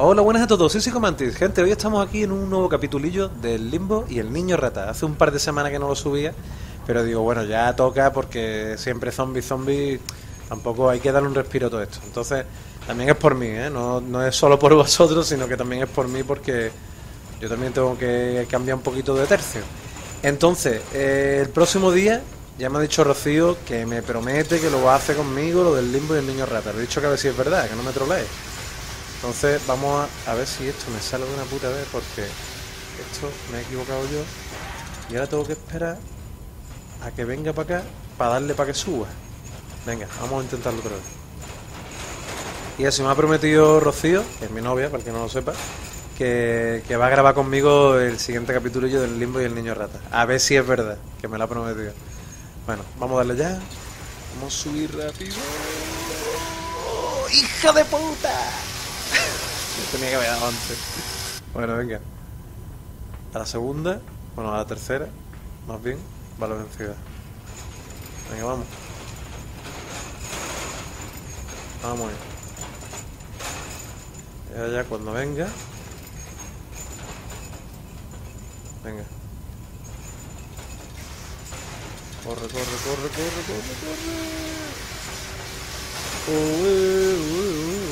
Hola, buenas a todos, soy Psicomantis. Gente, hoy estamos aquí en un nuevo capitulillo del Limbo y el Niño Rata. Hace un par de semanas que no lo subía, pero digo, bueno, ya toca porque siempre zombie, tampoco hay que darle un respiro a todo esto. Entonces, también es por mí, ¿eh? No es solo por vosotros, sino que también es por mí porque yo también tengo que cambiar un poquito de tercio. Entonces, el próximo día, ya me ha dicho Rocío que me promete que lo va a hacer conmigo, lo del Limbo y el Niño Rata. Le he dicho que a ver si es verdad, que no me trolee. Entonces vamos a ver si esto me sale de una puta vez, porque esto me he equivocado yo y ahora tengo que esperar a que venga para acá para darle para que suba. Venga, vamos a intentarlo otra vez. Y así me ha prometido Rocío, que es mi novia, para el que no lo sepa, que va a grabar conmigo el siguiente capítulo yo del Limbo y el Niño Rata. A ver si es verdad, que me lo ha prometido. Bueno, vamos a darle ya. Vamos a subir rápido. ¡Oh, ¡hija de puta! Tenía que haber dado antes. Bueno, venga. A la segunda, bueno, a la tercera, más bien, va la vencida. Venga, vamos. Vamos ahí. Ya cuando venga. Venga. Corre, corre, corre, corre, corre, corre.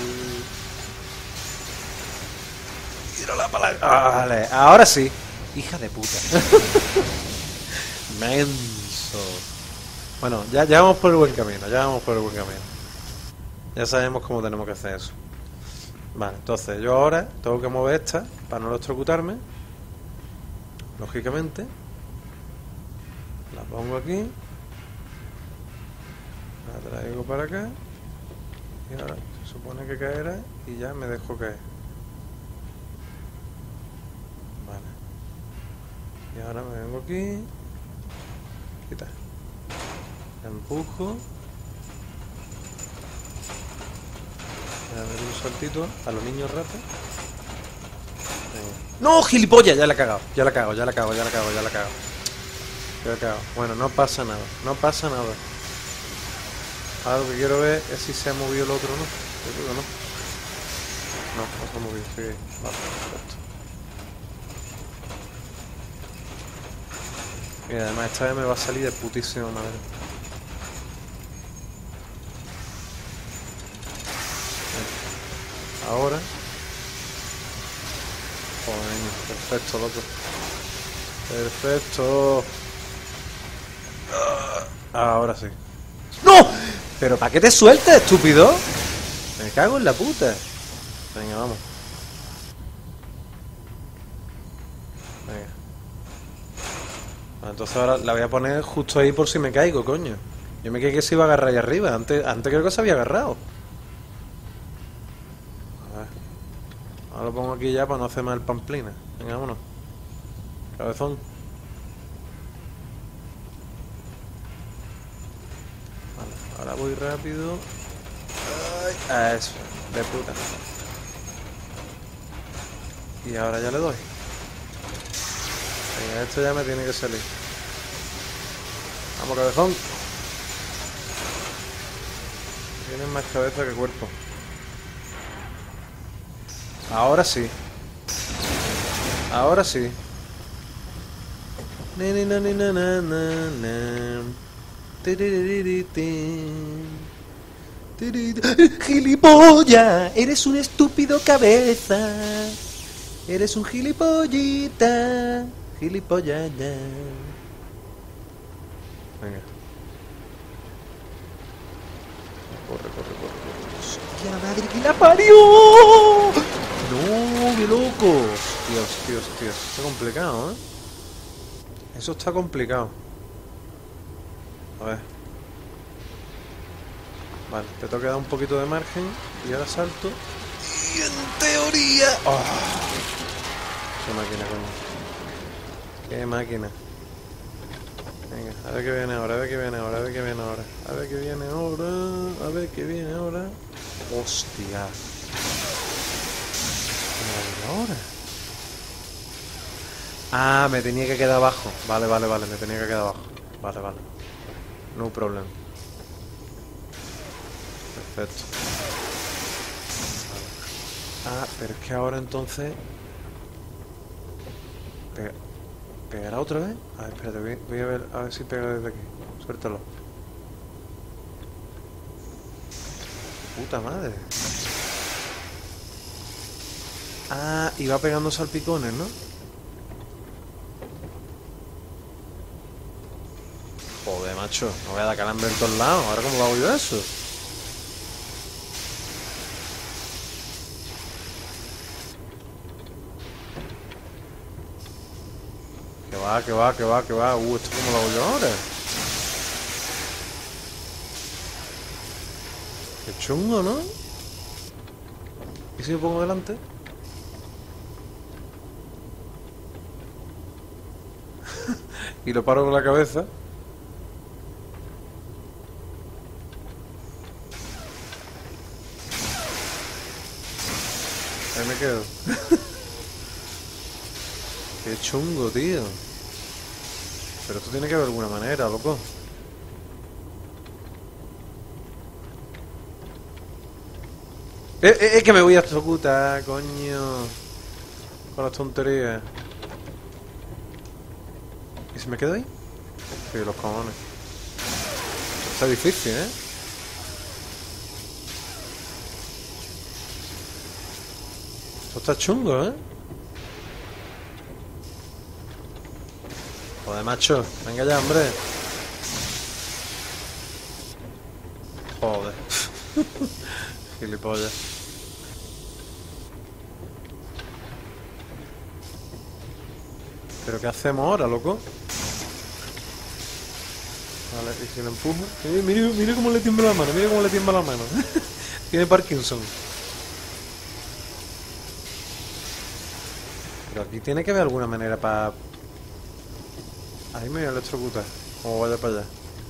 Tiro la palanca. Vale, ahora sí. Hija de puta. Menso. Bueno, ya vamos por el buen camino, ya vamos por el buen camino. Ya sabemos cómo tenemos que hacer eso. Vale, entonces yo ahora tengo que mover esta para no electrocutarme. Lógicamente. La pongo aquí. La traigo para acá. Y ahora se supone que caerá y ya me dejo caer. Vale. Y ahora me vengo aquí. Quita. Empujo. Voy a dar un saltito a los niños ratas. ¡No, gilipollas! Ya la he cagado. Ya la cago. Bueno, no pasa nada. No pasa nada. Ahora lo que quiero ver es si se ha movido el otro o no. Yo creo que no. No se ha movido. Sigue ahí. Vale, perfecto. Y además esta vez me va a salir de putísima madre. Ahora. Joder, perfecto, loco. Perfecto. Ahora sí. ¡No! ¿Pero para qué te sueltas, estúpido? Me cago en la puta. Venga, vamos. Venga. Bueno, entonces ahora la voy a poner justo ahí por si me caigo, coño. Yo me creí que se iba a agarrar ahí arriba. Antes creo que se había agarrado. A ver. Ahora lo pongo aquí ya para no hacer más el pamplina. Venga, vámonos. Cabezón. Vale, ahora voy rápido. Ay, eso, de puta. Y ahora ya le doy. Venga, esto ya me tiene que salir. Vamos, cabezón. Tienes más cabeza que cuerpo. Ahora sí. Ahora sí. ¡Gilipollas! Eres un estúpido cabeza. Eres un gilipollita. Gilipollas ya. Venga. Corre. ¡Hostia, la madre que la parió! ¡No, qué loco! Dios. Está complicado, ¿eh? Eso está complicado. A ver. Vale, te toca dar un poquito de margen. Y ahora salto. Y en teoría... ¡Oh! ¡Qué máquina, coño! ¡Qué máquina! Venga, a ver qué viene ahora, ¡Hostia! ¿Cómo ahora? Ah, me tenía que quedar abajo. Vale, me tenía que quedar abajo. Vale. No problem. Perfecto. Ah, pero es que ahora entonces... ¿Pegará otra vez? A ver, espérate, voy a ver si pega desde aquí. Suéltalo. Puta madre. Ah, y va pegando salpicones, ¿no? Joder, macho, no voy a dar calambre en todos lados. ¿Ahora cómo hago yo eso? Que va, que va, que va, que va. ¿Esto cómo lo hago yo ahora? Qué chungo, ¿no? ¿Y si me pongo delante? Y lo paro con la cabeza. Ahí me quedo. Qué chungo, tío. Pero esto tiene que haber alguna manera, loco. Que me voy a electrocutar, coño. Con las tonterías. ¿Y si me quedo ahí? Sí, los cojones. Está difícil, ¿eh? Esto está chungo, ¿eh? Joder, macho. Venga ya, hombre. Joder. Gilipollas. ¿Pero qué hacemos ahora, loco? Vale, ¿y si lo empujo? Mira cómo le tiembla la mano, mira cómo le tiembla la mano. Tiene Parkinson. Pero aquí tiene que haber alguna manera para... Ahí me voy a electrocutar. Como vaya para allá.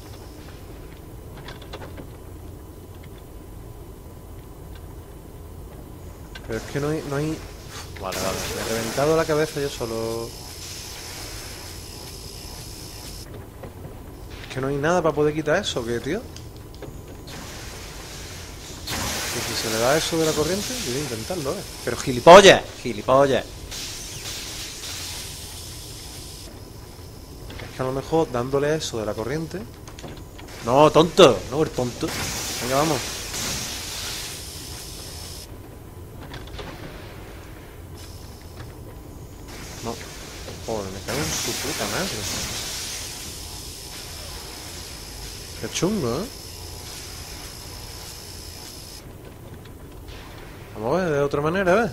Pero es que no hay... Vale, vale. Me he reventado la cabeza yo solo. Es que no hay nada para poder quitar eso, ¿qué, tío? Y si se le da eso de la corriente, yo voy a intentarlo, ¿eh? Pero gilipollas, gilipollas. Es que a lo mejor dándole eso de la corriente... No, tonto, no, el tonto. Venga, vamos. No. Joder, me cago en su puta madre. Qué chungo, ¿eh? Vamos a ver, de otra manera, ¿ves?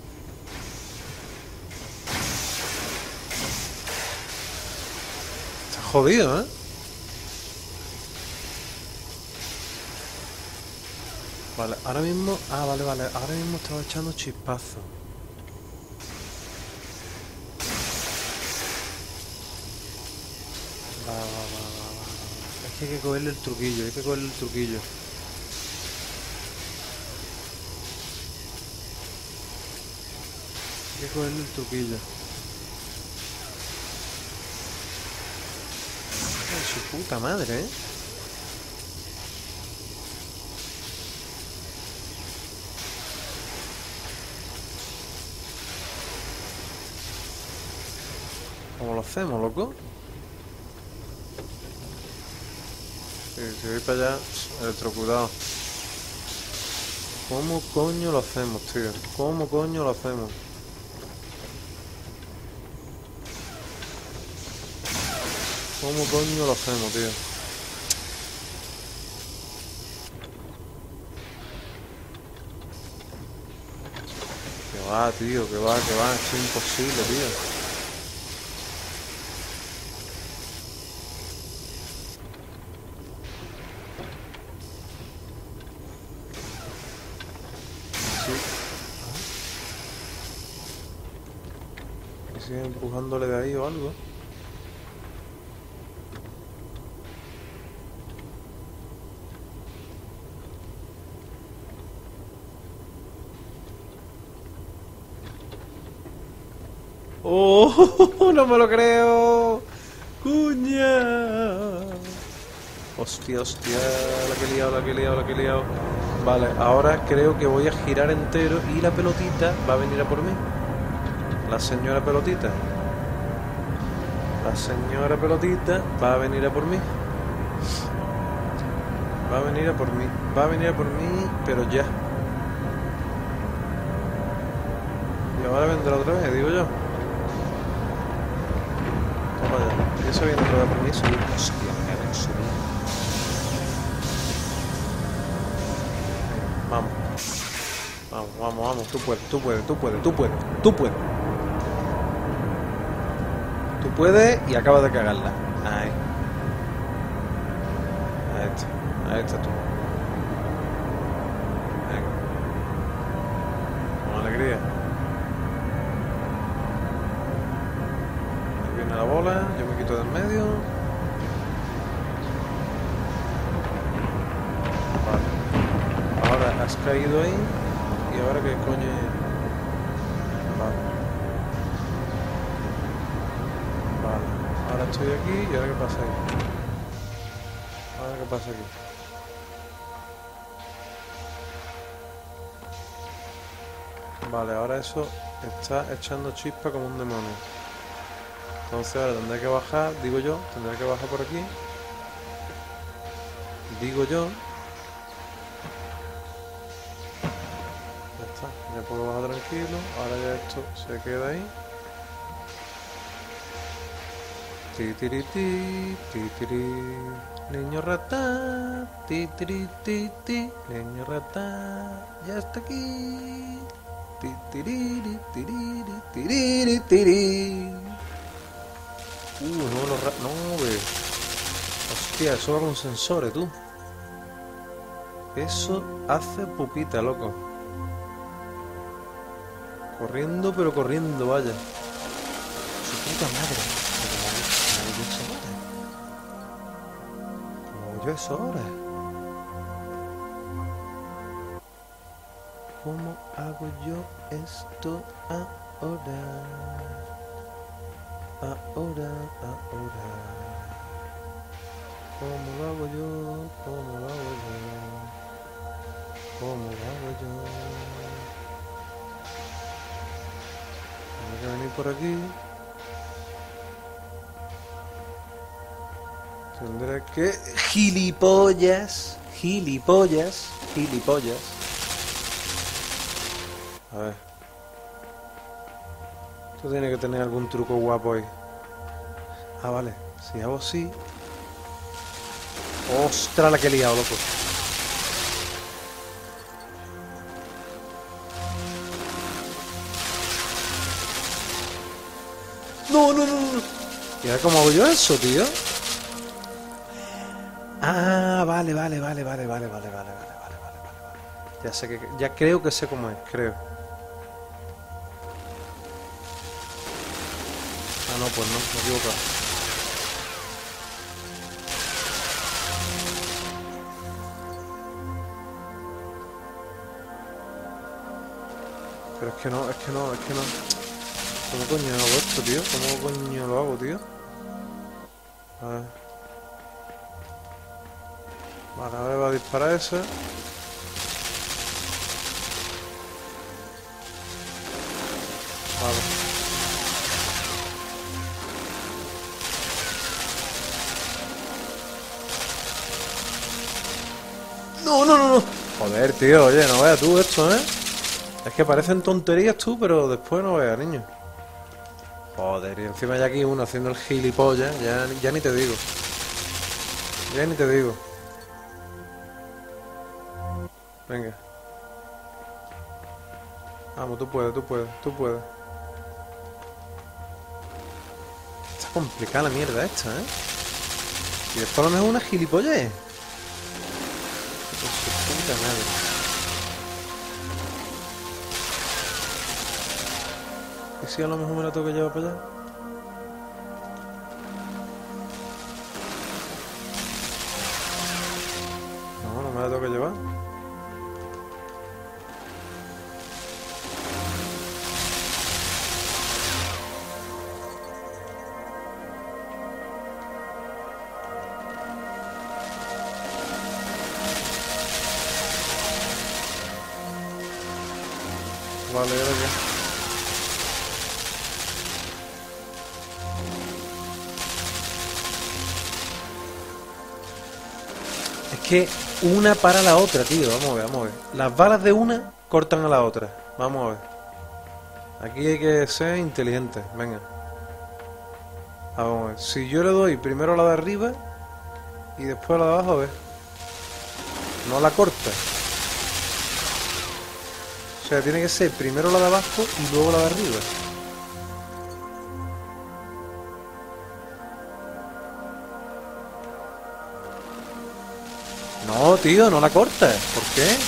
Está jodido, ¿eh? Vale, ahora mismo... Ah, vale, vale. Ahora mismo estaba echando chispazos. Va. Es que hay que cogerle el truquillo, hay que cogerle el truquillo. Hay que cogerle el truquillo. Ay, su puta madre, ¿eh? ¿Cómo lo hacemos, loco? Si voy para allá, electrocutado. ¿Cómo coño lo hacemos, tío? ¿Cómo coño lo hacemos? ¿Cómo coño lo hacemos, tío? Que va, tío, que va, es imposible, tío. ¿Y sigue empujándole de ahí o algo? ¡Oh! ¡No me lo creo! ¡Cuña! Hostia, hostia, la que he liado, la que he liado, la que he liado. Vale, ahora creo que voy a girar entero y la pelotita va a venir a por mí. La señora pelotita. La señora pelotita va a venir a por mí. Va a venir a por mí. Va a venir a por mí, pero ya. Y ahora vendrá otra vez, digo yo. Toma ya. Y eso viene otra vez por mí. Subir. Hostia, me cago en subir. Vamos. Vamos, vamos, vamos. Tú puedes, tú puedes, tú puedes, tú puedes, tú puedes. Tú puedes y acabas de cagarla. Ahí. Ahí está. Ahí está tú. Venga. Con alegría. Ahí viene la bola. Yo me quito del medio. Vale. Ahora has caído ahí. ¿Y ahora qué coño? Vale. Vale. Ahora estoy aquí. ¿Y ahora qué pasa aquí? Ahora qué pasa aquí. Vale, ahora eso está echando chispa como un demonio. Entonces ahora tendré que bajar, digo yo, tendré que bajar por aquí. Digo yo. Ya está, ya puedo bajar tranquilo. Ahora ya esto se queda ahí. Titiriti, titiri, niño rata, titiriti, niño rata, ya está aquí. Titiriri, tiriri, tiriri, tiri. No, no, ve. Hostia, eso va con sensores, tú. Eso hace pupita, loco. Corriendo, pero corriendo, vaya. Su puta madre. Como yo es hora. ¿Cómo hago yo esto ahora? Ahora. ¿Cómo lo hago yo? ¿Cómo lo hago yo? ¿Cómo lo hago yo? Tengo que venir por aquí. Tendré que... ¡Gilipollas! ¡Gilipollas! ¡Gilipollas! A ver. Esto tiene que tener algún truco guapo ahí. Ah, vale. Si hago así... ¡Ostras, la que he liado, loco! ¡No, no, no, no! ¿Y ahora cómo hago yo eso, tío? Ah, vale. Ya sé que... Ya creo que sé cómo es, creo. Ah, no, pues no, me he equivocado. Pero es que no. ¿Cómo coño hago esto, tío? ¿Cómo coño lo hago, tío? A ver. Vale, ahora va a disparar ese. Vale. No. Joder, tío, oye, no veas tú esto, ¿eh? Es que parecen tonterías tú, pero después no veas, niño. Joder, y encima ya aquí uno haciendo el gilipollas, ya ni te digo. Ya ni te digo. Venga. Vamos, tú puedes. Está complicada la mierda esta, ¿eh? Y después a lo mejor una gilipollez. Pues su puta madre. ¿Y si a lo mejor me la tengo que llevar para allá? No me la tengo que llevar. Vale, ¿ahora qué? Es que una para la otra, tío. Vamos a ver, vamos a ver. Las balas de una cortan a la otra. Vamos a ver. Aquí hay que ser inteligente. Venga. Vamos a ver. Si yo le doy primero a la de arriba y después a la de abajo, a ver. No la corta. O sea, tiene que ser primero la de abajo y luego la de arriba. No, tío, no la corta. ¿Por qué?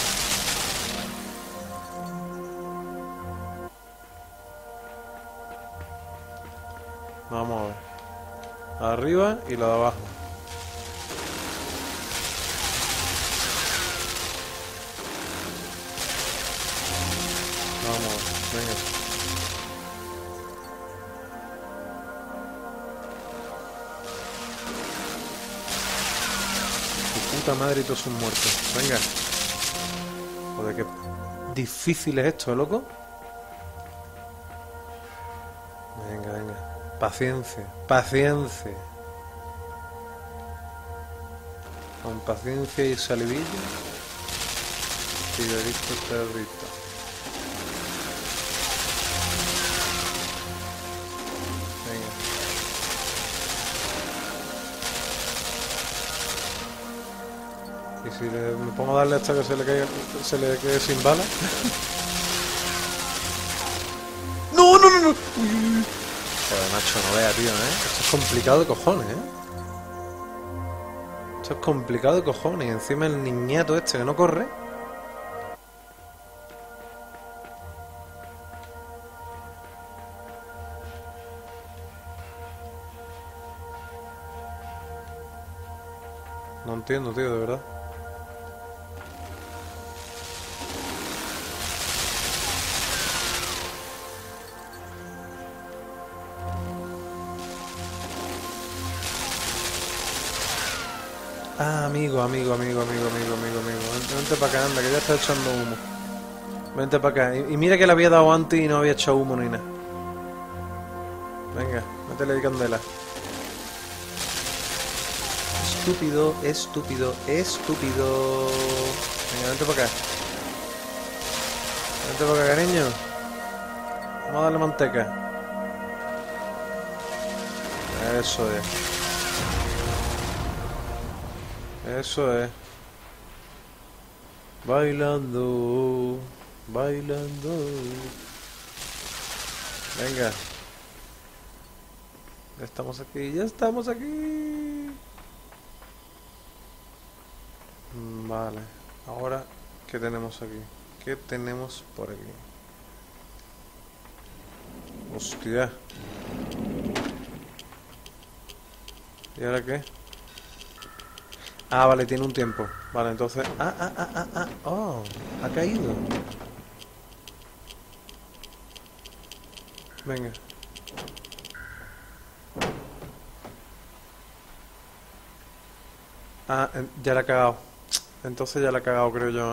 Vamos a ver. Arriba y la de abajo. Vamos a ver. Venga. Tu puta madre y todos sus muertos. Venga. Joder, qué difícil es esto, loco. Venga, venga. Paciencia, paciencia. Con paciencia y salivilla. Cigarrito, perrito. Venga. Y si me pongo a darle hasta que se le quede sin bala. No, no, no, no. Uy. Joder, macho, no vea, tío, Esto es complicado de cojones, Esto es complicado de cojones. Y encima el niñato este que no corre. No entiendo, tío, de verdad. Ah, amigo. Vente para acá, anda, que ya está echando humo. Vente para acá. Y mira que le había dado antes y no había echado humo ni nada. Venga, métele de candela. Estúpido, estúpido, estúpido. Venga, vente para acá. Vente para acá, cariño. Vamos a darle manteca. Eso es. Eso es. Bailando, bailando. Venga. Ya estamos aquí, ya estamos aquí. Vale. Ahora, ¿qué tenemos aquí? ¿Qué tenemos por aquí? Hostia. ¿Y ahora qué? Ah, vale, tiene un tiempo. Vale, entonces... Oh, ha caído. Venga. Ah, ya la ha cagado. Entonces ya la ha cagado, creo yo,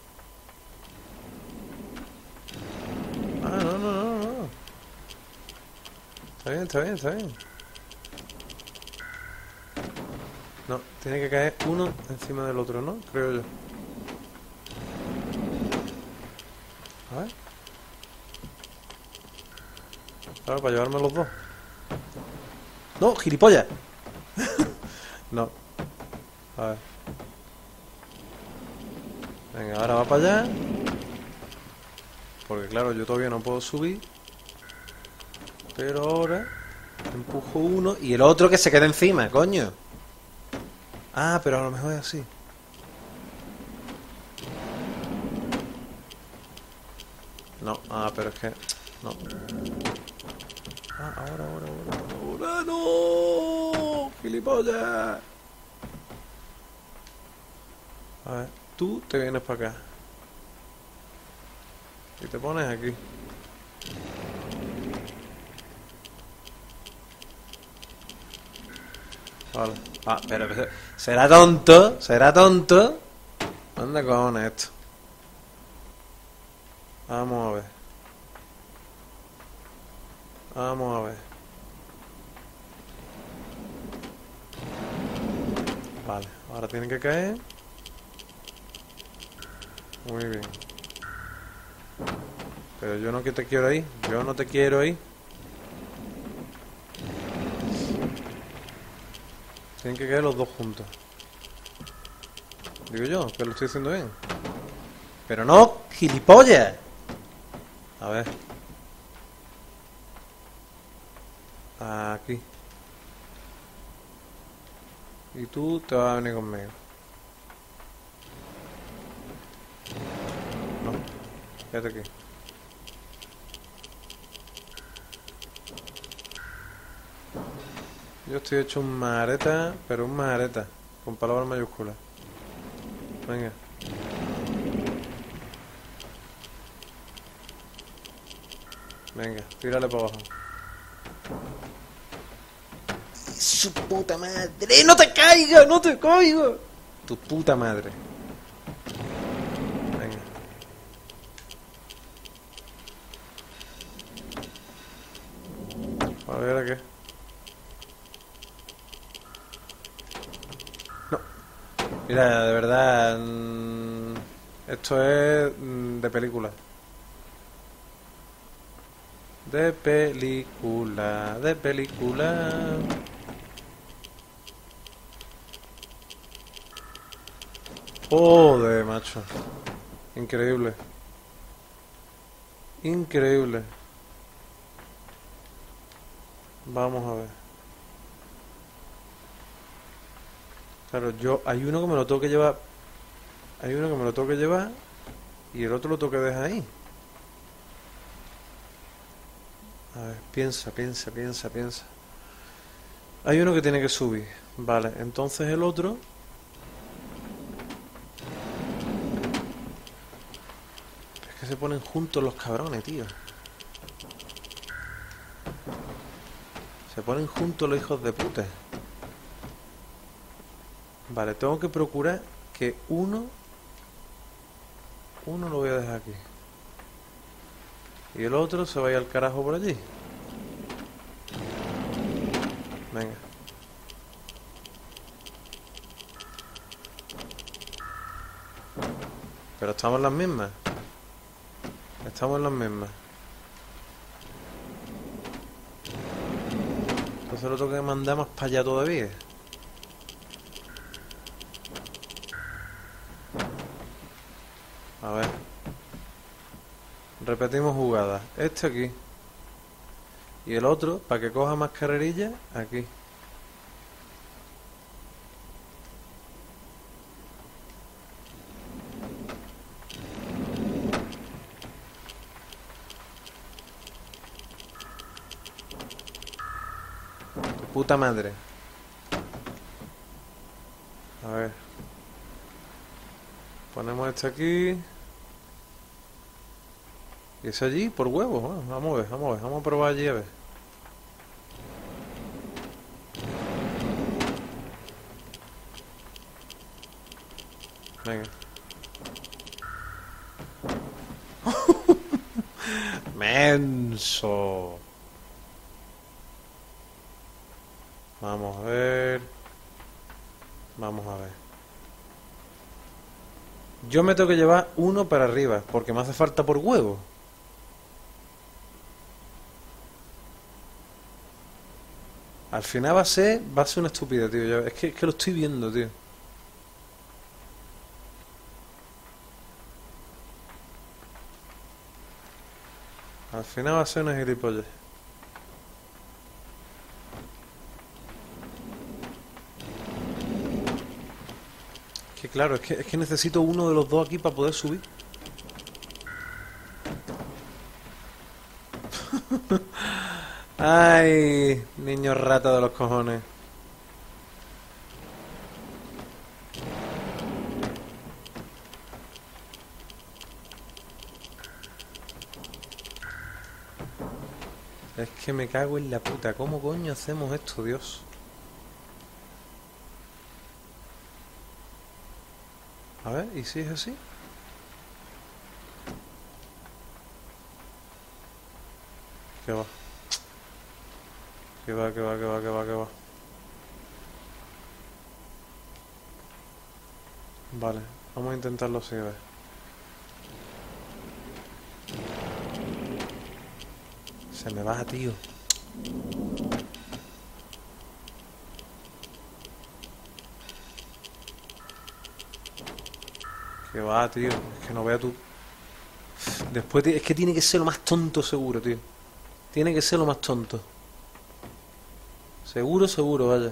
Ah, no, no, no, no. Está bien, está bien, está bien. No, tiene que caer uno encima del otro, ¿no? Creo yo. A ver. Claro, para llevarme los dos. ¡No, gilipollas! No. A ver. Venga, ahora va para allá. Porque claro, yo todavía no puedo subir. Pero ahora empujo uno y el otro que se quede encima, coño. Ah, pero a lo mejor es así. No, pero es que... No. Ahora, no. Gilipollas. A ver, tú te vienes para acá. Y te pones aquí. Vale. Pero será tonto, será tonto. Anda con esto. Vamos a ver. Vamos a ver. Vale, ahora tiene que caer. Muy bien. Pero yo no que te quiero ahí. Yo no te quiero ahí. Tienen que caer los dos juntos. Digo yo, que lo estoy haciendo bien. Pero no, gilipollas. A ver. Aquí. Y tú te vas a venir conmigo. No, quédate aquí. Yo estoy hecho un majareta, pero un majareta, con palabras mayúsculas. Venga. Venga, tírale para abajo. ¡Su puta madre! ¡No te caigas! ¡No te caigas! Tu puta madre. Venga. A ver a qué. No. Mira, de verdad. Esto es de película. De película. De película. Joder, macho. Increíble. Increíble. Vamos a ver. Claro, hay uno que me lo tengo que llevar. Hay uno que me lo tengo que llevar. Y el otro lo tengo que dejar ahí. A ver, piensa. Hay uno que tiene que subir. Vale, entonces el otro. Es que se ponen juntos los cabrones, tío. Se ponen juntos los hijos de puta. Vale, tengo que procurar que uno lo voy a dejar aquí. Y el otro se vaya al carajo por allí. Venga. Pero estamos en las mismas. Estamos en las mismas. Entonces lo tengo que mandar más para allá todavía. A ver. Repetimos jugadas. Este aquí. Y el otro, para que coja más carrerilla, aquí. Tu puta madre. A ver. Ponemos este aquí. Y ese allí, por huevos. Bueno, vamos a ver. Vamos a probar allí a ver. Venga. Menso. Vamos a ver. Vamos a ver. Yo me tengo que llevar uno para arriba, porque me hace falta por huevo. Al final va a ser una estupidez, tío. Es que lo estoy viendo, tío. Al final va a ser una gilipollez. Que claro, es que necesito uno de los dos aquí para poder subir. Ay, niño rata de los cojones. Es que me cago en la puta. ¿Cómo coño hacemos esto, Dios? A ver, ¿y si es así? ¿Qué va? Que va, que va, que va, que va, que va. Vale, vamos a intentarlo así, a ver. Se me va, tío. Que va, tío. Es que no vea tú. Después, es que tiene que ser lo más tonto seguro, tío. Tiene que ser lo más tonto. Seguro, seguro, vaya.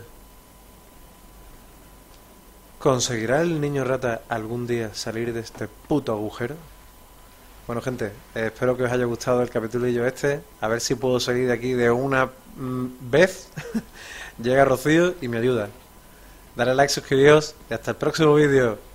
¿Conseguirá el niño rata algún día salir de este puto agujero? Bueno, gente, espero que os haya gustado el capitulillo este. A ver si puedo salir de aquí de una vez. Llega Rocío y me ayuda. Dale like, suscribíos y hasta el próximo vídeo.